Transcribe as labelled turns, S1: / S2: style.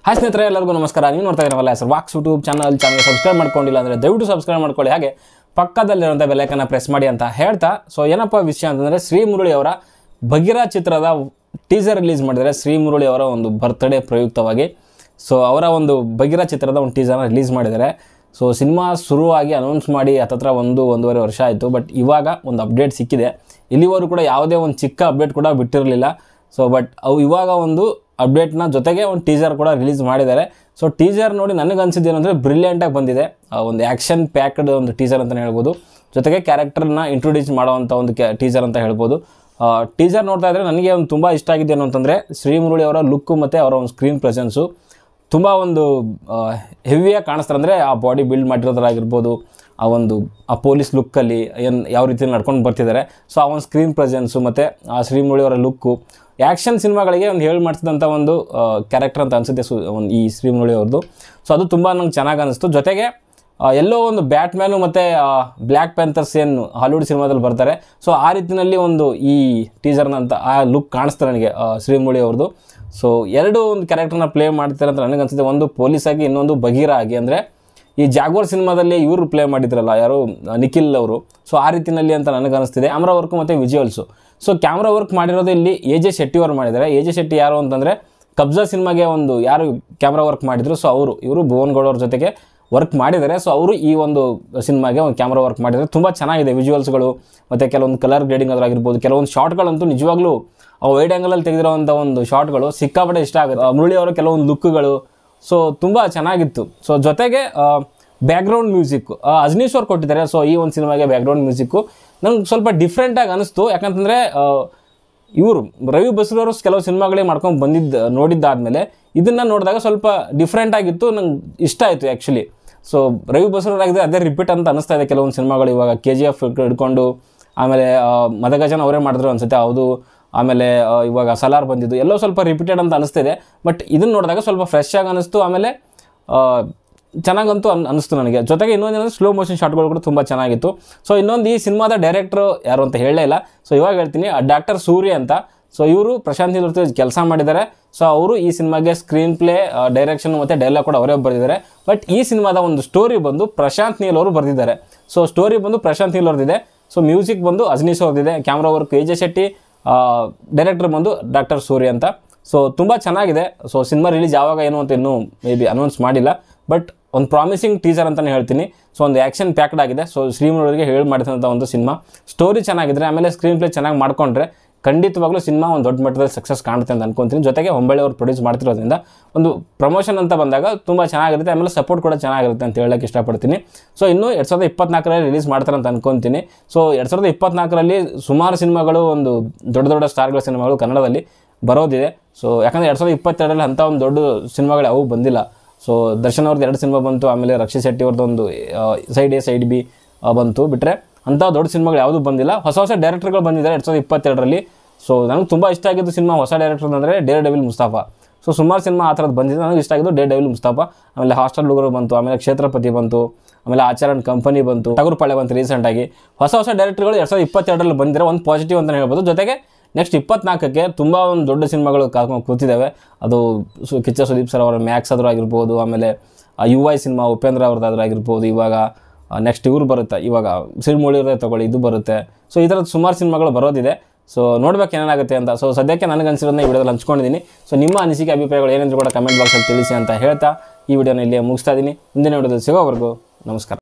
S1: Hi ಸ್ನೇಹಿತರೆ, ಎಲ್ಲರಿಗೂ ನಮಸ್ಕಾರ. ನೀವು ನೋಡ್ತಾ ಇದ್ದೀರಲ್ಲ sir walks YouTube channel subscribe ಮಾಡ್ಕೊಂಡಿಲ್ಲ ಅಂದರೆ ದಯವಿಟ್ಟು ಸಬ್ಸ್ಕ್ರೈಬ್ ಮಾಡ್ಕೊಳ್ಳಿ. ಹಾಗೆ ಪಕ್ಕದಲ್ಲಿರುವಂಥ ಬೆಲ್ಲೈಕನ್ನ ಪ್ರೆಸ್ ಮಾಡಿ ಅಂತ ಹೇಳ್ತಾ, ಸೊ ಏನಪ್ಪ ವಿಷಯ ಅಂತಂದರೆ, ಶ್ರೀ ಮುರಳಿ ಅವರ ಭಗೀರಾ ಚಿತ್ರದ ಟೀಸರ್ ರಿಲೀಸ್ ಮಾಡಿದರೆ. ಶ್ರೀ ಮುರಳಿ ಅವರ ಒಂದು ಬರ್ತ್ಡೇ ಪ್ರಯುಕ್ತವಾಗಿ ಸೊ ಅವರ ಒಂದು ಭಗೀರಾ ಚಿತ್ರದ ಒಂದು ಟೀಸರ್ನ ರಿಲೀಸ್ ಮಾಡಿದ್ದಾರೆ. ಸೊ ಸಿನಿಮಾ ಶುರುವಾಗಿ ಅನೌನ್ಸ್ ಮಾಡಿ ಹತ್ತತ್ರ 1-1.5 ವರ್ಷ ಆಯಿತು. ಬಟ್ ಇವಾಗ ಒಂದು ಅಪ್ಡೇಟ್ ಸಿಕ್ಕಿದೆ. ಇಲ್ಲಿವರೆಗೂ ಕೂಡ ಯಾವುದೇ ಒಂದು ಚಿಕ್ಕ ಅಪ್ಡೇಟ್ ಕೂಡ ಬಿಟ್ಟಿರಲಿಲ್ಲ. ಸೊ ಬಟ್ ಅವು ಇವಾಗ ಒಂದು ಅಪ್ಡೇಟ್ನ ಜೊತೆಗೆ ಒಂದು ಟೀಸರ್ ಕೂಡ ರಿಲೀಸ್ ಮಾಡಿದ್ದಾರೆ. ಸೊ ಟೀಸರ್ ನೋಡಿ ನನಗನ್ಸಿದ್ದು ಏನಂದರೆ ಬ್ರಿಲಿಯಂಟಾಗಿ ಬಂದಿದೆ. ಒಂದು ಆ್ಯಕ್ಷನ್ ಪ್ಯಾಕ್ಡ್ ಒಂದು ಟೀಸರ್ ಅಂತಲೇ ಹೇಳ್ಬೋದು. ಜೊತೆಗೆ ಕ್ಯಾರೆಕ್ಟರ್ನ ಇಂಟ್ರೊಡ್ಯೂಸ್ ಮಾಡೋವಂಥ ಒಂದು ಟೀಸರ್ ಅಂತ ಹೇಳ್ಬೋದು. ಟೀಸರ್ ನೋಡ್ತಾ ಇದ್ದರೆ ನನಗೆ ಒಂದು ತುಂಬ ಇಷ್ಟ ಆಗಿದೆ ಏನು ಅಂತಂದರೆ, ಶ್ರೀ ಮುರಳಿ ಅವರ ಲುಕ್ಕು ಮತ್ತು ಅವರ ಒಂದು ಸ್ಕ್ರೀನ್ ಪ್ರೆಸೆನ್ಸು ತುಂಬ ಒಂದು ಹೆವಿಯಾಗಿ ಕಾಣಿಸ್ತಾರೆ. ಅಂದರೆ ಆ ಬಾಡಿ ಬಿಲ್ಡ್ ಮಾಡಿರೋದ್ರಾಗಿರ್ಬೋದು, ಆ ಪೊಲೀಸ್ ಲುಕ್ಕಲ್ಲಿ ಯಾವ ರೀತಿ ನಡ್ಕೊಂಡು ಬರ್ತಿದ್ದಾರೆ. ಸೊ ಆ ಒಂದು ಸ್ಕ್ರೀನ್ ಪ್ರೆಸೆನ್ಸು ಮತ್ತು ಆ ಶ್ರೀ ಮುರಳಿ ಅವರ ಲುಕ್ಕು ಆ್ಯಕ್ಷನ್ ಸಿನಿಮಾಗಳಿಗೆ ಒಂದು ಹೇಳಿ ಮಾಡಿಸಿದಂಥ ಒಂದು ಕ್ಯಾರೆಕ್ಟರ್ ಅಂತ ಅನಿಸುತ್ತೆ ಈ ಶ್ರೀ ಮುರಳಿ ಅವ್ರದ್ದು. ಸೊ ಅದು ತುಂಬ ನಂಗೆ ಚೆನ್ನಾಗಿ ಅನ್ನಿಸ್ತು. ಜೊತೆಗೆ ಎಲ್ಲೋ ಒಂದು ಬ್ಯಾಟ್ಮ್ಯಾನು ಮತ್ತು ಬ್ಲ್ಯಾಕ್ ಪ್ಯಾಂಥರ್ಸ್ ಏನು ಹಾಲಿವುಡ್ ಸಿನಿಮಾದಲ್ಲಿ ಬರ್ತಾರೆ, ಸೊ ಆ ರೀತಿಯಲ್ಲಿ ಒಂದು ಈ ಟೀಸರ್ನಂತ ಆ ಲುಕ್ ಕಾಣಿಸ್ತಾರೆ ನನಗೆ ಶ್ರೀ ಮುರಳಿ ಅವ್ರದ್ದು. ಸೊ ಎರಡು ಒಂದು ಕ್ಯಾರೆಕ್ಟರ್ನ ಪ್ಲೇ ಮಾಡ್ತಾರೆ ಅಂತ ನನಗನ್ಸುತ್ತೆ. ಒಂದು ಪೊಲೀಸಾಗಿ, ಇನ್ನೊಂದು ಭಗೀರಾ ಆಗಿ. ಅಂದರೆ ಈ ಜಾಗ್ವಾರ್ ಸಿನಿಮಾದಲ್ಲಿ ಇವರು ಪ್ಲೇ ಮಾಡಿದ್ರಲ್ಲ, ಯಾರು ನಿಖಿಲ್ ಅವರು. ಸೊ ಆ ರೀತಿಯಲ್ಲಿ ಅಂತ ನನಗನ್ನಿಸ್ತಿದೆ. ಕ್ಯಾಮ್ರಾ ವರ್ಕು ಮತ್ತು ವಿಜುವಲ್ಸು. ಸೊ ಕ್ಯಾಮ್ರಾ ವರ್ಕ್ ಮಾಡಿರೋದು ಇಲ್ಲಿ ಎ.ಜೆ. ಶೆಟ್ಟಿ ಅವರು ಮಾಡಿದ್ದಾರೆ. ಎ.ಜೆ. ಶೆಟ್ಟಿ ಯಾರು ಅಂತಂದರೆ, ಕಬ್ಜಾ ಸಿನಿಮಾಗೆ ಒಂದು ಯಾರು ಕ್ಯಾಮ್ರಾ ವರ್ಕ್ ಮಾಡಿದ್ರು, ಸೊ ಇವರು ಭುವನ್ ಗೌಡ ಅವ್ರ ಜೊತೆಗೆ ವರ್ಕ್ ಮಾಡಿದ್ದಾರೆ. ಸೊ ಅವರು ಈ ಒಂದು ಸಿನಿಮಾಗೆ ಒಂದು ಕ್ಯಾಮ್ರಾ ವರ್ಕ್ ಮಾಡಿದ್ದಾರೆ. ತುಂಬ ಚೆನ್ನಾಗಿದೆ ವಿಜುವಲ್ಸ್ಗಳು ಮತ್ತು ಕೆಲವೊಂದು ಕಲರ್ ಗ್ರೇಡಿಂಗ್ ಅದಾಗಿರ್ಬೋದು. ಕೆಲವೊಂದು ಶಾರ್ಟ್ಗಳಂತೂ ನಿಜವಾಗ್ಲೂ ವೈಡ್ ಆ್ಯಂಗಲಲ್ಲಿ ತೆಗೆದಿರೋವಂಥ ಒಂದು ಶಾರ್ಟ್ಗಳು ಸಿಕ್ಕಾಪಟ್ಟೆ ಇಷ್ಟ ಆಗುತ್ತೆ. ಮುರಳಿ ಅವರ ಕೆಲವೊಂದು ಲುಕ್ಗಳು ಸೊ ತುಂಬ ಚೆನ್ನಾಗಿತ್ತು. ಸೊ ಜೊತೆಗೆ ಬ್ಯಾಕ್ಗ್ರೌಂಡ್ ಮ್ಯೂಸಿಕ್ಕು ಅಜನೀಶ್ ಅವ್ರು ಕೊಟ್ಟಿದ್ದಾರೆ. ಸೊ ಈ ಒಂದು ಸಿನಿಮಾಗೆ ಬ್ಯಾಕ್ಗ್ರೌಂಡ್ ಮ್ಯೂಸಿಕ್ಕು ನಂಗೆ ಸ್ವಲ್ಪ ಡಿಫ್ರೆಂಟಾಗಿ ಅನಿಸ್ತು. ಯಾಕಂತಂದರೆ ಇವರು ರವಿ ಬಸ್ರೂರು ಕೆಲವು ಸಿನಿಮಾಗಳೇ ಮಾಡ್ಕೊಂಡು ನೋಡಿದ್ದಾದಮೇಲೆ ಇದನ್ನು ನೋಡಿದಾಗ ಸ್ವಲ್ಪ ಡಿಫ್ರೆಂಟಾಗಿತ್ತು. ನಂಗೆ ಇಷ್ಟ ಆಯಿತು ಆ್ಯಕ್ಚುಲಿ. ಸೊ ರವಿ ಬಸ್ರೂರಾಗಿದೆ ಅದೇ ರಿಪೀಟ್ ಅಂತ ಅನಿಸ್ತಾ ಇದೆ ಕೆಲವೊಂದು ಸಿನಿಮಾಗಳು. ಇವಾಗ KGF ಹಿಡ್ಕೊಂಡು, ಆಮೇಲೆ ಮದಗಜನ ಅವರೇ ಮಾಡಿದ್ರು ಅನಿಸುತ್ತೆ ಹೌದು. ಆಮೇಲೆ ಇವಾಗ ಸಲಾರ್ ಬಂದಿದ್ದು ಎಲ್ಲೋ ಸ್ವಲ್ಪ ರಿಪೀಟೆಡ್ ಅಂತ ಅನಿಸ್ತಿದೆ. ಬಟ್ ಇದನ್ನು ನೋಡಿದಾಗ ಸ್ವಲ್ಪ ಫ್ರೆಶ್ ಆಗಿ ಅನ್ನಿಸ್ತು. ಆಮೇಲೆ ಚೆನ್ನಾಗಂತೂ ಅನ್ನಿಸ್ತು ನನಗೆ. ಜೊತೆಗೆ ಇನ್ನೊಂದೇನಂದರೆ ಸ್ಲೋ ಮೋಷನ್ ಶಾಟ್ಗಳು ಕೂಡ ತುಂಬ ಚೆನ್ನಾಗಿತ್ತು. ಸೊ ಇನ್ನೊಂದು ಈ ಸಿನಿಮಾದ ಡೈರೆಕ್ಟ್ರು ಯಾರು ಅಂತ ಹೇಳಲೇ ಇಲ್ಲ. ಸೊ ಇವಾಗ ಹೇಳ್ತೀನಿ, ಡಾಕ್ಟರ್ ಸೂರ್ಯ ಅಂತ. ಸೊ ಇವರು ಪ್ರಶಾಂತ್ ನೀಲ್ ಜೊತೆ ಕೆಲಸ ಮಾಡಿದ್ದಾರೆ. ಸೊ ಅವರು ಈ ಸಿನಿಮಾಗೆ ಸ್ಕ್ರೀನ್ ಪ್ಲೇ, ಡೈರೆಕ್ಷನ್ ಮತ್ತು ಡೈಲಾಗ್ ಕೂಡ ಅವರೇ ಬರೆದಿದ್ದಾರೆ. ಬಟ್ ಈ ಸಿನಿಮಾದ ಒಂದು ಸ್ಟೋರಿ ಬಂದು ಪ್ರಶಾಂತ್ ನೀಲ್ ಅವರು ಬರೆದಿದ್ದಾರೆ. ಸೊ ಸ್ಟೋರಿ ಬಂದು ಪ್ರಶಾಂತ್ ನೀಲ್ ಅವ್ರದ್ದಿದೆ. ಸೊ ಮ್ಯೂಸಿಕ್ ಬಂದು ಅಜನೀಶ್ ಅವ್ರದ್ದಿದೆ. Camera work AJ. Shetty, director ಬಂದು ಡಾಕ್ಟರ್ ಸೂರ್ಯ ಅಂತ. ಸೊ ತುಂಬ ಚೆನ್ನಾಗಿದೆ. ಸೊ ಸಿನಿಮಾ ರಿಲೀಸ್ ಯಾವಾಗ ಏನು ಅಂತ ಇನ್ನೂ ಮೇ ಬಿ ಅನೌನ್ಸ್ ಮಾಡಿಲ್ಲ. ಬಟ್ ಒಂದು ಪ್ರಾಮಿಸಿಂಗ್ ಟೀಸರ್ ಅಂತಲೇ ಹೇಳ್ತೀನಿ. ಸೊ ಒಂದು ಆ್ಯಕ್ಷನ್ ಪ್ಯಾಕ್ಡ್ ಆಗಿದೆ. ಸೊ ಶ್ರೀ ಮುರಳಿಗೆ ಹೇಳಿ ಮಾಡಿದಂಥ ಒಂದು ಸಿನಿಮಾ. ಸ್ಟೋರಿ ಚೆನ್ನಾಗಿದ್ರೆ, ಆಮೇಲೆ ಸ್ಕ್ರೀನ್ ಪ್ಲೇ ಚೆನ್ನಾಗಿ ಮಾಡಿಕೊಂಡ್ರೆ ಖಂಡಿತವಾಗ್ಲೂ ಸಿನಿಮಾ ಒಂದು ದೊಡ್ಡ ಮಟ್ಟದಲ್ಲಿ ಸಕ್ಸಸ್ ಕಾಣುತ್ತೆ ಅಂತ ಅನ್ಕೊತೀನಿ. ಜೊತೆಗೆ ಹೊಂಬಳೆ ಅವರು ಪ್ರೊಡ್ಯೂಸ್ ಮಾಡ್ತಿರೋದ್ರಿಂದ ಒಂದು ಪ್ರಮೋಷನ್ ಅಂತ ಬಂದಾಗ ತುಂಬ ಚೆನ್ನಾಗಿರುತ್ತೆ. ಆಮೇಲೆ ಸಪೋರ್ಟ್ ಕೂಡ ಚೆನ್ನಾಗಿರುತ್ತೆ ಅಂತ ಹೇಳೋಕ್ಕೆ ಇಷ್ಟಪಡ್ತೀನಿ. ಸೊ ಇನ್ನೂ 2024ರಲ್ಲಿ ರಿಲೀಸ್ ಮಾಡ್ತಾರೆ ಅಂತ ಅನ್ಕೊತೀನಿ. ಸೊ 2024ರಲ್ಲಿ ಸುಮಾರು ಸಿನಿಮಾಗಳು, ಒಂದು ದೊಡ್ಡ ಸ್ಟಾರ್ಗಳ ಸಿನಿಮಾಗಳು ಕನ್ನಡದಲ್ಲಿ ಬರೋದಿದೆ. ಸೊ ಯಾಕಂದರೆ 2022ರಲ್ಲಿ ಅಂಥ ಒಂದು ದೊಡ್ಡ ಸಿನಿಮಾಗಳು ಯಾವೂ ಬಂದಿಲ್ಲ. ಸೊ ದರ್ಶನ್ ಅವ್ರದ್ದು 2 ಸಿನಿಮಾ ಬಂತು. ಆಮೇಲೆ ರಕ್ಷಿತ್ ಶೆಟ್ಟಿ ಅವ್ರದ್ದು ಒಂದು ಸೈಡ್ ಎ ಸೈಡ್ ಬಿ ಬಂತು. ಬಿಟ್ಟರೆ ಅಂಥ ದೊಡ್ಡ ಸಿನಿಮಾಗಳು ಯಾವುದೂ ಬಂದಿಲ್ಲ. ಹೊಸ ಡೈರೆಕ್ಟರ್ಗಳು ಬಂದಿದ್ದಾರೆ 2022ರಲ್ಲಿ. ಸೊ ನನಗೆ ತುಂಬ ಇಷ್ಟ ಆಗಿದ್ದು ಸಿನಿಮಾ ಹೊಸ ಡೈರೆಕ್ಟರ್ ಅಂದರೆ ಡೇರ್ ಡೆವಿಲ್ ಮುಸ್ತಫಾ. ಸೊ ಸುಮಾರು ಸಿನಿಮಾ ಆ ಥರದ್ದು ಬಂದಿದೆ. ನನಗೆ ಇಷ್ಟ ಆಗಿದ್ದು ಡೇರ್ ಡೆವಿಲ್ ಮುಸ್ತಫಾ. ಆಮೇಲೆ ಹಾಸ್ಟೆಲ್ ಹುಡುಗರು ಬಂತು. ಆಮೇಲೆ ಕ್ಷೇತ್ರಪತಿ ಬಂತು. ಆಮೇಲೆ ಆಚಾರ್ಯ ಕಂಪನಿ ಬಂತು. ಟಗರುಪಾಳ್ಯ ಬಂತು ರೀಸೆಂಟಾಗಿ. ಹೊಸ ಡೈರೆಕ್ಟರ್ಗಳು 2022ರಲ್ಲಿ ಬಂದಿರೋ ಒಂದು ಪಾಸಿಟಿವ್ ಅಂತಲೇ ಹೇಳ್ಬೋದು. ಜೊತೆಗೆ ನೆಕ್ಸ್ಟ್ 24ಕ್ಕೆ ತುಂಬ ಒಂದು ದೊಡ್ಡ ಸಿನಿಮಾಗಳು ಕೂತಿದ್ದಾವೆ. ಅದು ಕಿಚ್ಚ ಸುದೀಪ್ ಸರ್ ಅವರ ಮ್ಯಾಕ್ಸ್ ಆದರೂ ಆಗಿರ್ಬೋದು. ಆಮೇಲೆ UI ಸಿನಿಮಾ ಉಪೇಂದ್ರ ಅವ್ರದ್ದಾದ್ರೂ ಆಗಿರ್ಬೋದು. ಇವಾಗ ನೆಕ್ಸ್ಟ್ ಇವರು ಬರುತ್ತೆ, ಇವಾಗ ಶ್ರೀ ಮುರಳಿ ಅವ್ರದ್ದೇ ತೊಗೊಳ್ಳಿ, ಇದು ಬರುತ್ತೆ. ಸೊ ಈ ಥರದ್ದು ಸುಮಾರು ಸಿನಿಮಾಗಳು ಬರೋದಿದೆ. ಸೊ ನೋಡ್ಬೇಕು ಏನಾಗುತ್ತೆ ಅಂತ. ಸೊ ಸದ್ಯಕ್ಕೆ ನನಗನ್ಸಿರೋದನ್ನ ಈ ವಿಡಿಯೋದಲ್ಲಿ ಹಂಚ್ಕೊಂಡಿದ್ದೀನಿ. ಸೊ ನಿಮ್ಮ ಅನಿಸಿಕೆ, ಅಭಿಪ್ರಾಯಗಳು ಏನೆಂದರೂ ಕೂಡ ಕಮೆಂಟ್ ಬಾಕ್ಸಲ್ಲಿ ತಿಳಿಸಿ ಅಂತ ಹೇಳ್ತಾ ಈ ವಿಡಿಯೋನ ಇಲ್ಲಿಯೇ ಮುಗಿಸ್ತಾ ಇದ್ದೀನಿ. ಮುಂದಿನ ವಿಡಿಯೋದಲ್ಲಿ ಸಿಗೋವರೆಗೂ ನಮಸ್ಕಾರ.